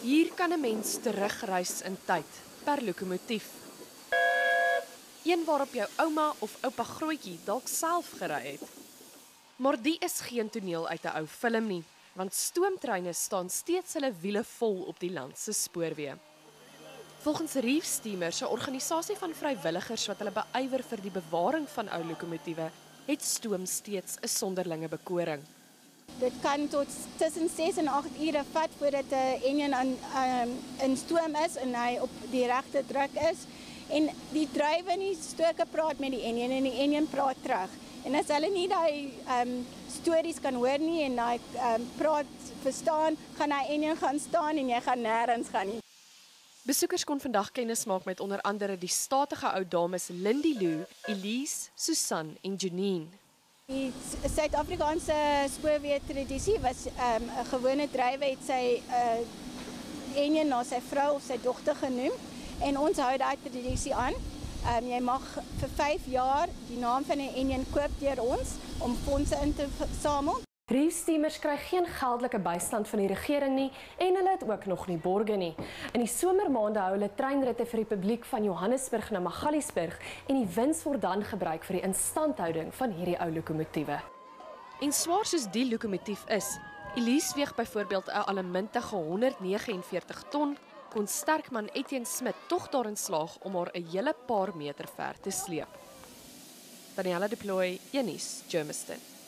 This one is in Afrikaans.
Hier kan 'n mens terugreis in tyd per lokomotief. Een waarop jou ouma of oupa grootjie dalk self gery het. Maar die is geen toneel uit 'n ou film nie, want stoomtreine staan steeds hulle wiele vol op die land se spoorweë. Volgens Reef Steamers, 'n organisasie van vrywilligers wat hulle beywer vir die bewaring van ou lokomotiewe, het stoom steeds 'n sonderlinge bekoring. Dit kan tot tussen 6 en 8 ure vat voordat 'n enjin in stoom is en hy op die regte druk is. En die drywer nie stoke praat met die enjin en die enjin praat terug. En as hulle nie daai stories kan hoor nie en daai praat verstaan, gaan hy enjin gaan staan en jy gaan nêrens gaan nie. Besoekers kon vandag kennis maak met onder andere die statige ou dames Lindy Lou, Elise, Susan en Janine. Die Suid-Afrikaanse spoorweë tradisie was 'n gewone drywer het sy enjin na sy vrou of sy dogter genoem en ons hou daai tradisie aan. Jy mag vir 5 jaar die naam van 'n enjin koop deur ons om fondse in te samel. Reef Steamers kry geen geldelike bystand van die regering nie en hulle het ook nog nie borge nie. In die somermaande hou hulle treinritte vir die publiek van Johannesburg na Magaliesburg en die wins word dan gebruik vir die instandhouding van hierdie ou lokomotiewe. En swaar soos die lokomotief is, Elise weeg byvoorbeeld 'n allemintige 149 ton, kon sterkman Etienne Smit tog daarin slaag om haar 'n hele paar meter ver te sleep. Daniella Deploy, Unies, Germiston.